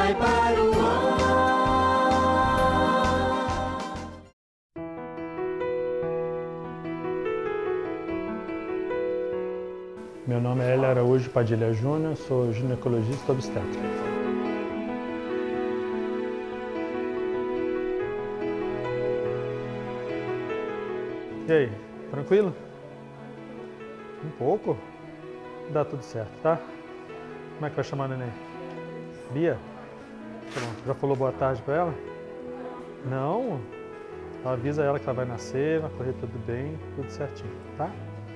vai para o ar. Meu nome é Hélio Araújo Padilha Júnior, sou ginecologista obstetra. E aí, tranquilo? Um pouco? Dá tudo certo, tá? Como é que vai chamar a neném? Bia? Tá bom. Já falou boa tarde pra ela? Não? Avisa ela que ela vai nascer, vai correr tudo bem, tudo certinho, tá?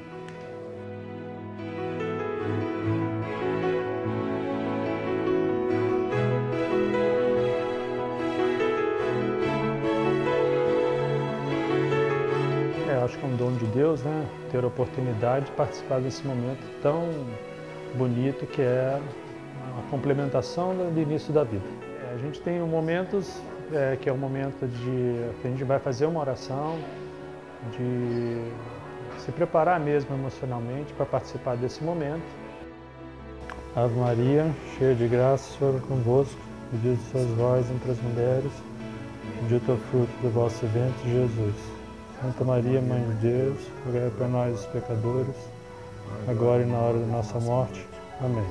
Acho que é um dom de Deus, né? Ter a oportunidade de participar desse momento tão bonito que é a complementação do início da vida. A gente tem momentos que é o momento que a gente vai fazer uma oração, de se preparar mesmo emocionalmente para participar desse momento. Ave Maria, cheia de graça, o Senhor é convosco, bendita sois vós entre as mulheres, bendito é o fruto do vosso ventre, Jesus. Santa Maria, Mãe de Deus, rogai por nós os pecadores, agora e na hora da nossa morte. Amém.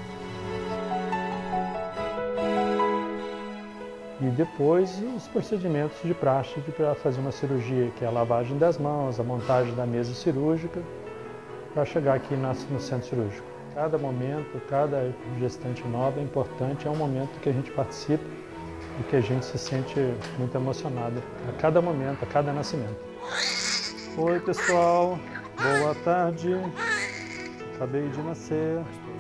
E depois os procedimentos de praxe para fazer uma cirurgia, que é a lavagem das mãos, a montagem da mesa cirúrgica, para chegar aqui no centro cirúrgico. Cada momento, cada gestante nova é importante, é um momento que a gente participa e que a gente se sente muito emocionado a cada momento, a cada nascimento. Oi pessoal, boa tarde, acabei de nascer.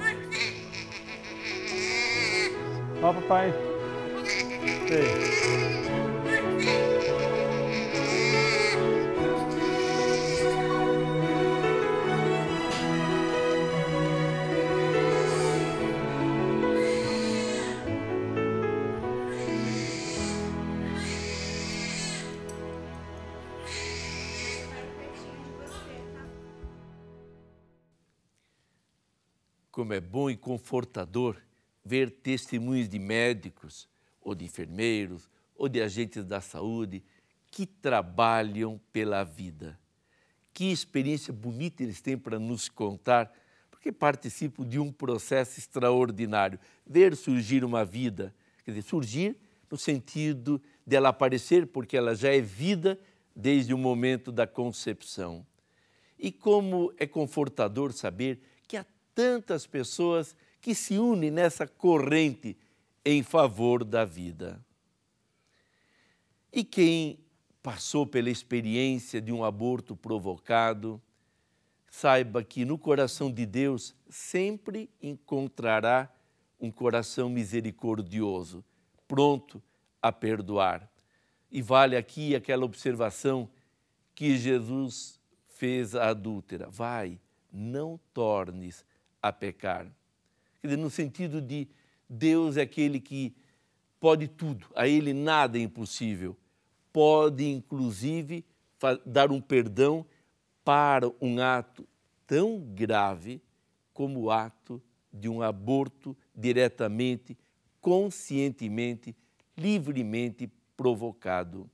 Ó papai. Ei. Como é bom e confortador ver testemunhos de médicos, ou de enfermeiros, ou de agentes da saúde que trabalham pela vida. Que experiência bonita eles têm para nos contar, porque participam de um processo extraordinário. Ver surgir uma vida, quer dizer, surgir no sentido dela aparecer, porque ela já é vida desde o momento da concepção. E como é confortador saber que há tantas pessoas que se unem nessa corrente em favor da vida. E quem passou pela experiência de um aborto provocado, saiba que no coração de Deus sempre encontrará um coração misericordioso, pronto a perdoar. E vale aqui aquela observação que Jesus fez à adúltera: vai, não tornes a pecar. Quer dizer, no sentido de Deus é aquele que pode tudo, a Ele nada é impossível. Pode, inclusive, dar um perdão para um ato tão grave como o ato de um aborto diretamente, conscientemente, livremente provocado.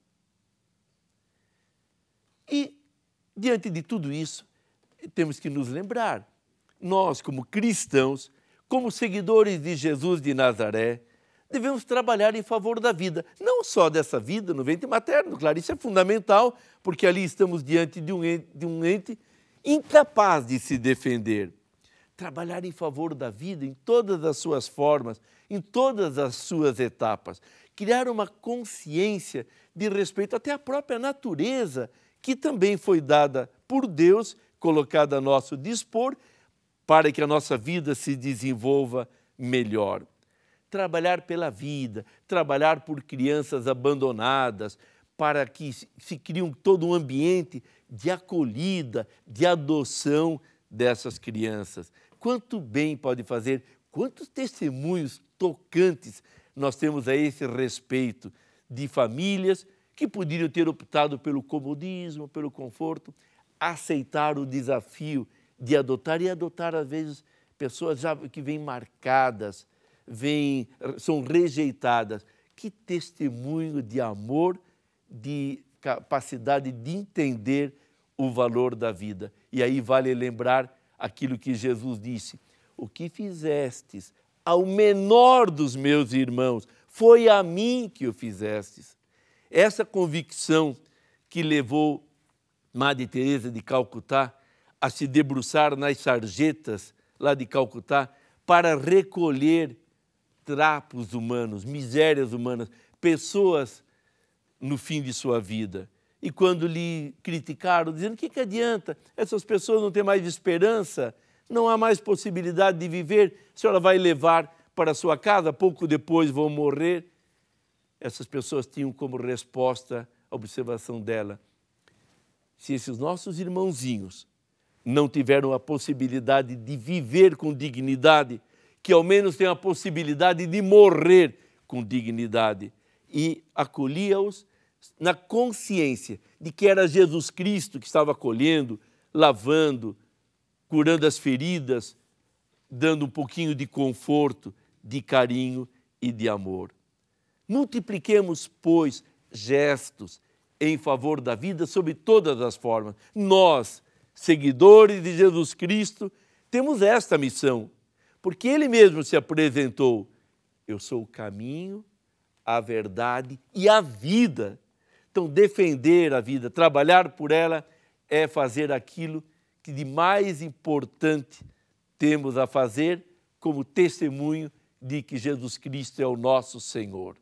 E, diante de tudo isso, temos que nos lembrar, nós, como cristãos, como seguidores de Jesus de Nazaré, devemos trabalhar em favor da vida, não só dessa vida no ventre materno, claro, isso é fundamental, porque ali estamos diante de um ente incapaz de se defender. Trabalhar em favor da vida em todas as suas formas, em todas as suas etapas. Criar uma consciência de respeito até à própria natureza, que também foi dada por Deus, colocada a nosso dispor, para que a nossa vida se desenvolva melhor. Trabalhar pela vida, trabalhar por crianças abandonadas, para que se crie todo um ambiente de acolhida, de adoção dessas crianças. Quanto bem pode fazer, quantos testemunhos tocantes nós temos a esse respeito de famílias que poderiam ter optado pelo comodismo, pelo conforto, aceitar o desafio de adotar e adotar, às vezes, pessoas já que vêm marcadas, são rejeitadas. Que testemunho de amor, de capacidade de entender o valor da vida. E aí vale lembrar aquilo que Jesus disse: o que fizestes ao menor dos meus irmãos, foi a mim que o fizestes. Essa convicção que levou Madre Teresa de Calcutá a se debruçar nas sarjetas lá de Calcutá para recolher trapos humanos, misérias humanas, pessoas no fim de sua vida. E quando lhe criticaram, dizendo: o que adianta? Essas pessoas não têm mais esperança, não há mais possibilidade de viver, a senhora vai levar para a sua casa, pouco depois vão morrer. Essas pessoas tinham como resposta a observação dela: se esses nossos irmãozinhos não tiveram a possibilidade de viver com dignidade, que ao menos tenham a possibilidade de morrer com dignidade. E acolhia-os na consciência de que era Jesus Cristo que estava acolhendo, lavando, curando as feridas, dando um pouquinho de conforto, de carinho e de amor. Multipliquemos, pois, gestos em favor da vida sob todas as formas. Nós, seguidores de Jesus Cristo, temos esta missão, porque Ele mesmo se apresentou: eu sou o caminho, a verdade e a vida. Então, defender a vida, trabalhar por ela, é fazer aquilo que de mais importante temos a fazer como testemunho de que Jesus Cristo é o nosso Senhor.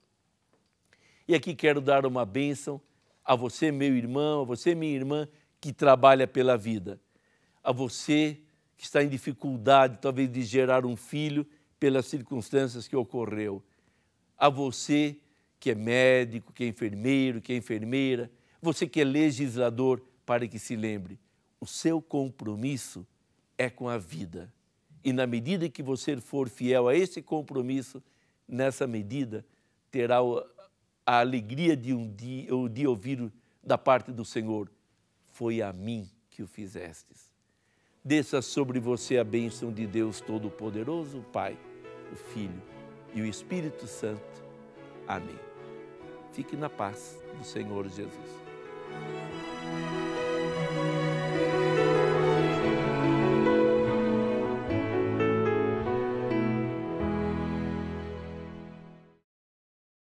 E aqui quero dar uma bênção a você, meu irmão, a você, minha irmã, que trabalha pela vida. A você que está em dificuldade, talvez, de gerar um filho pelas circunstâncias que ocorreu. A você que é médico, que é enfermeiro, que é enfermeira, você que é legislador, para que se lembre, o seu compromisso é com a vida. E na medida que você for fiel a esse compromisso, nessa medida terá a alegria de ouvir da parte do Senhor: foi a mim que o fizestes. Desça sobre você a bênção de Deus Todo-Poderoso, o Pai, o Filho e o Espírito Santo. Amém. Fique na paz do Senhor Jesus.